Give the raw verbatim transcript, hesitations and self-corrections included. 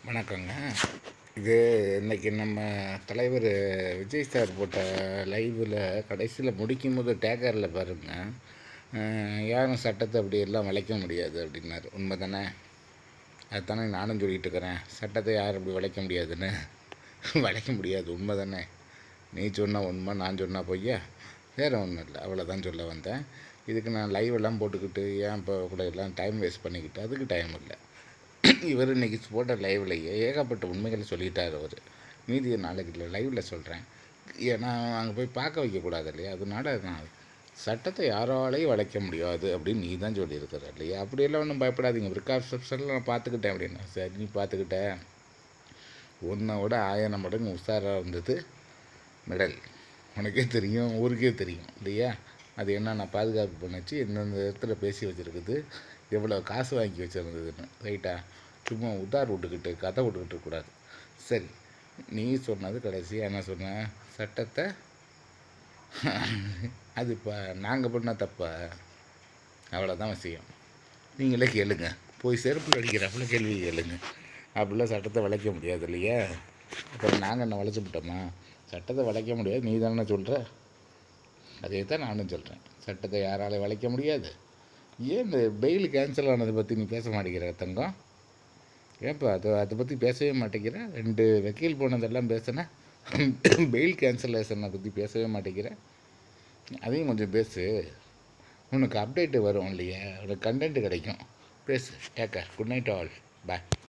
வணக்கங்க. இது இன்றைக்கி நம்ம தலைவர் விஜய் சார் போட்ட லைவில் கடைசியில் முடிக்கும்போது டேக்கரில் பாருங்க, யாரும் சட்டத்தை அப்படி எல்லாம் வளைக்க முடியாது அப்படின்னாரு. உண்மை தானே? அதுதானே நானும் சொல்லிகிட்டு இருக்கிறேன். சட்டத்தை யாரும் அப்படி வளைக்க முடியாதுன்னு. வளைக்க முடியாது, உண்மை தானே? நீ சொன்னால் உண்மை, நான் சொன்னால் பொய்யா? வேறு ஒன்றும் இல்லை, அவ்வளோதான் சொல்ல வந்தேன். இதுக்கு நான் லைவ் எல்லாம் போட்டுக்கிட்டு ஏன் இப்போ கூட எல்லாம் டைம் வேஸ்ட் பண்ணிக்கிட்டு அதுக்கு டைம் இல்லை. இவர் இன்றைக்கி போட்ட லைவ்லையே ஏகப்பட்ட உண்மைகளை சொல்லிட்டார் அவர். மீதியை நாளைக்கு இல்லை லைவில் சொல்கிறேன். ஏன்னா அங்கே போய் பார்க்க வைக்கக்கூடாது இல்லையா? அதனால நான் சட்டத்தை யாராலையும் வளைக்க முடியாது அப்படின்னு நீ தான் சொல்லியிருக்கிற இல்லையா? அப்படியெல்லாம் ஒன்றும் பயப்படாதீங்க, ப்ரிகாஷன்ஸ்லாம் நான் பார்த்துக்கிட்டேன் அப்படின்னா. சரி, நீ பார்த்துக்கிட்ட. ஒன்றை விட ஆயிரம் மடங்கு உஷாராக இருந்தது மெடல். உனக்கே தெரியும், ஊருக்கே தெரியும் இல்லையா? அது என்ன நான் பாதுகாப்பு பண்ணிச்சு, எந்தெந்த இடத்துல பேசி வச்சுருக்குது, எவ்வளோ காசு வாங்கி வச்சுருந்ததுன்னு. ரைட்டா? சும்மா உதார் விட்டுக்கிட்டு கதை விட்டுக்கிட்டு இருக்கக்கூடாது. சரி, நீ சொன்னது கடைசியாக என்ன சொன்ன? சட்டத்தை அது இப்போ நாங்கள் பண்ணால் தப்பா? அவ்வளோதான் விஷயம். நீங்களே கேளுங்க, போய் செருப்பில் அடிக்கிறப்பல கேள்வி கேளுங்க. அப்படிலாம் சட்டத்தை வளைக்க முடியாது இல்லையா? அப்புறம் நாங்கள் என்ன வளைச்சி விட்டோமா? சட்டத்தை வளைக்க முடியாது நீ தானே சொல்கிற. அதே தான் நானும் சொல்கிறேன். சட்டத்தை யாராலையும் வளைக்க முடியாது. ஏன் இந்த பெயில் கேன்சல் ஆனதை பற்றி நீ பேச மாட்டேங்கிற தங்கம்? ஏன்ப்பா அதை அதை பற்றி பேசவே மாட்டேங்கிற? ரெண்டு வக்கீல் போனதெல்லாம் பேசுனேன், பெயில் கேன்சலேஷனை பற்றி பேசவே மாட்டேங்கிற. அதையும் கொஞ்சம் பேசு. உனக்கு அப்டேட்டு வரும் இல்லையா? உனக்கு கண்டென்ட் கிடைக்கும். பேசு. Take care. Good night all. பாய்.